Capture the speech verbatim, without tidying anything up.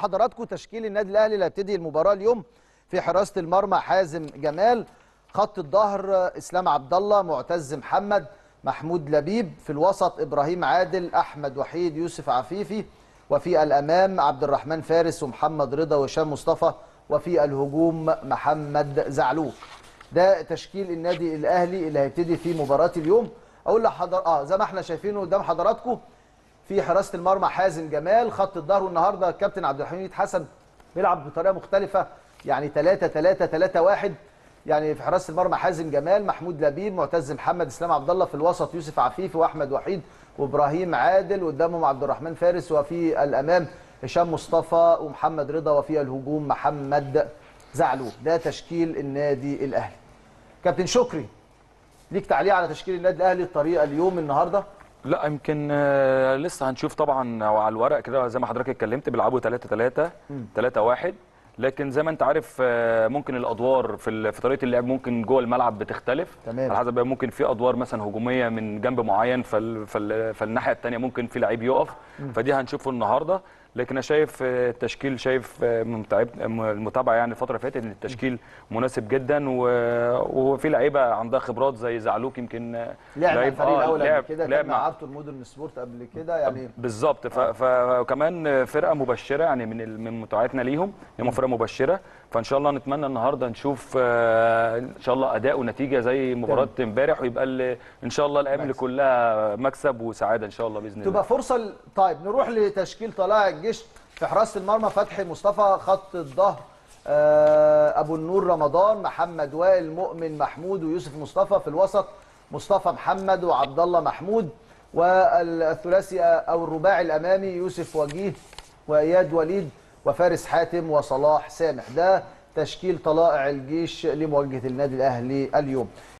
حضراتكم تشكيل النادي الاهلي اللي هيبتدي المباراه اليوم. في حراسه المرمى حازم جمال، خط الظهر اسلام عبد الله، معتز محمد، محمود لبيب. في الوسط ابراهيم عادل، احمد وحيد، يوسف عفيفي. وفي الامام عبد الرحمن فارس ومحمد رضا وهشام مصطفى. وفي الهجوم محمد زعلوك. ده تشكيل النادي الاهلي اللي هيبتدي في مباراه اليوم. اقول لحضر اه زي ما احنا شايفينه قدام حضراتكم. في حراسه المرمى حازم جمال، خط الظهر النهارده الكابتن عبد الحميد حسن بيلعب بطريقه مختلفه، يعني ثلاثة ثلاثة ثلاثة واحد. يعني في حراسه المرمى حازم جمال، محمود لبيب، معتز محمد، اسلام عبد الله. في الوسط يوسف عفيفي واحمد وحيد وابراهيم عادل، قدامهم عبد الرحمن فارس. وفي الامام هشام مصطفى ومحمد رضا. وفي الهجوم محمد زعلوك. ده تشكيل النادي الاهلي. كابتن شكري، ليك تعليق على تشكيل النادي الاهلي الطريقه اليوم النهارده؟ لا يمكن آه، لسه هنشوف طبعا على الورق كده زي ما حضرتك اتكلمت بيلعبوا ثلاثة ثلاثة ثلاثة واحد. لكن زي ما انت عارف آه، ممكن الادوار في ال- في طريقه اللعب ممكن جوه الملعب بتختلف. تمام. على حسب ممكن في ادوار مثلا هجوميه من جنب معين فال فال فالناحيه الثانيه ممكن في لعيب يقف. فدي هنشوفه النهارده. لكن انا شايف آه، التشكيل شايف آه، من متعب- المتابعه يعني الفتره اللي فاتت ان التشكيل مناسب جدا و- وفي لعيبه عندها خبرات زي زعلوك يمكن آه، لعب مع لعيب الفريق الاول قبل لعب كده، لعب كان مع مع ارتور مودرن سبورت قبل كده يعني. بالظبط. فكمان فرقه مبشره يعني من ال- من متابعتنا ليهم، هم فرقه مبشره. فان شاء الله نتمنى النهارده نشوف آه، ان شاء الله اداء ونتيجه زي مباراه امبارح، ويبقى ال- ان شاء الله الايام اللي كلها مكسب وسعاده ان شاء الله باذن الله. تبقى فرصه ل... طيب نروح لتشكيل طلائع الجيش. في حراسه المرمى فتحي مصطفى، خط الظهر آه، ابو النور رمضان، محمد وائل، مؤمن محمود ويوسف مصطفى. في الوسط مصطفى محمد وعبد الله محمود. والثلاثي او الرباعي الامامي يوسف وجيه واياد وليد وفارس حاتم وصلاح سامح. ده تشكيل طلائع الجيش لمواجهه النادي الاهلي اليوم.